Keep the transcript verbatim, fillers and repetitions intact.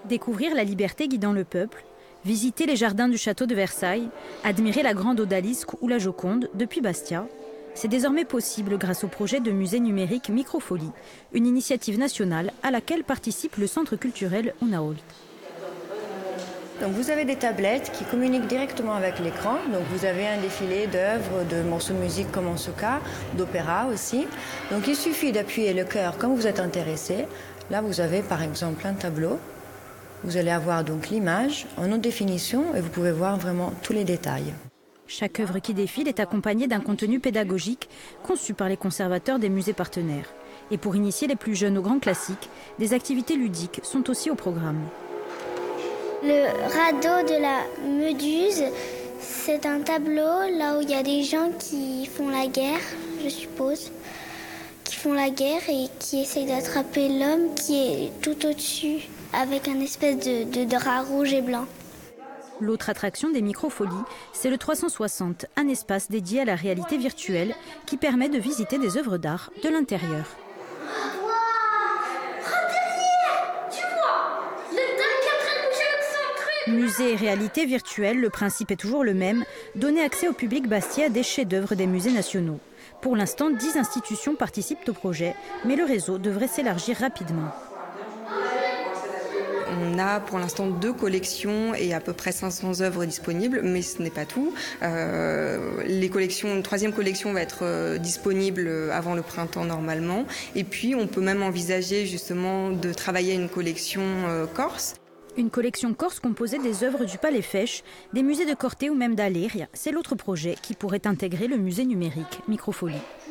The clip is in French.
Découvrir la liberté guidant le peuple, visiter les jardins du château de Versailles, admirer la grande odalisque ou la Joconde depuis Bastia, c'est désormais possible grâce au projet de musée numérique Microfolie, une initiative nationale à laquelle participe le centre culturel Unaolt. Donc vous avez des tablettes qui communiquent directement avec l'écran. Donc vous avez un défilé d'œuvres, de morceaux de musique comme en ce cas, d'opéra aussi. Donc il suffit d'appuyer le cœur quand vous êtes intéressé. Là vous avez par exemple un tableau. Vous allez avoir donc l'image en haute définition et vous pouvez voir vraiment tous les détails. Chaque œuvre qui défile est accompagnée d'un contenu pédagogique conçu par les conservateurs des musées partenaires. Et pour initier les plus jeunes aux grands classiques, des activités ludiques sont aussi au programme. Le radeau de la Méduse, c'est un tableau là où il y a des gens qui font la guerre, je suppose, qui font la guerre et qui essayent d'attraper l'homme qui est tout au-dessus avec un espèce de, de drap rouge et blanc. L'autre attraction des Microfolies, c'est le trois cent soixante, un espace dédié à la réalité virtuelle qui permet de visiter des œuvres d'art de l'intérieur. Musée et réalité virtuelle, le principe est toujours le même, donner accès au public bastien à des chefs-d'œuvre des musées nationaux. Pour l'instant, dix institutions participent au projet, mais le réseau devrait s'élargir rapidement. On a pour l'instant deux collections et à peu près cinq cents œuvres disponibles, mais ce n'est pas tout. Euh, les collections, une troisième collection va être euh, disponible avant le printemps normalement. Et puis on peut même envisager justement de travailler une collection euh, corse. Une collection corse composée des œuvres du Palais Fèche, des musées de Corté ou même d'Aléria. C'est l'autre projet qui pourrait intégrer le musée numérique Microfolie.